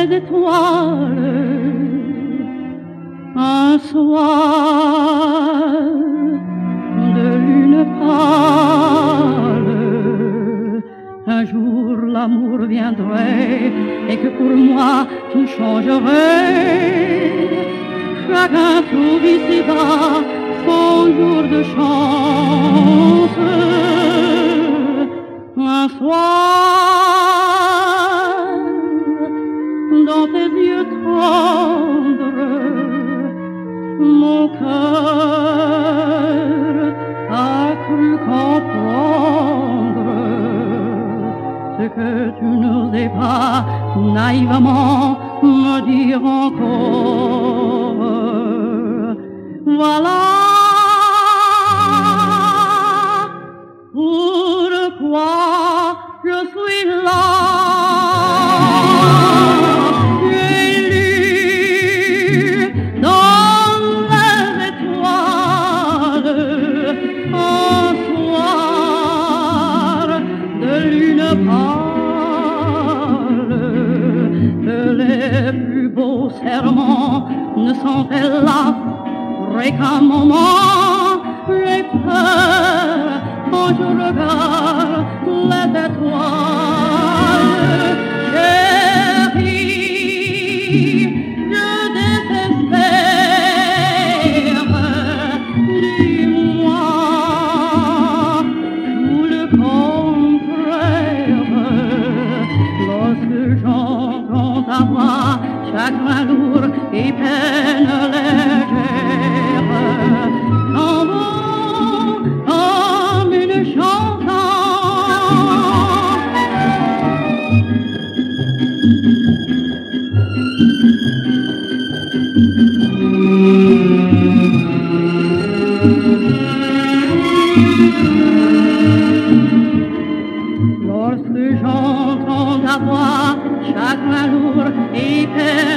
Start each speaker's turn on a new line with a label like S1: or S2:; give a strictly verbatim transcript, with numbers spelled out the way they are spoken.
S1: les étoiles, un soir de lune pâle, un jour l'amour viendrait et que pour moi tout changerait. Chacun trouve ici-bas son jour de chance. Un soir, dans tes yeux tendres, mon cœur a cru comprendre ce que tu n'osais pas naïvement me dire encore. Voilà pourquoi je suis là. J'ai lu dans les étoiles un soir de lune pâle que les plus beaux serments ne sont-elles là qu'un moment. J'ai peur quand je regarde les étoiles. Chérie, je désespère. Dis-moi tout le contraire. Lorsque j'entends ta voix, chagrin lourd et peine légère, en bon comme une chanson. Lorsque j'entends ta voix, chagrin lourd et peine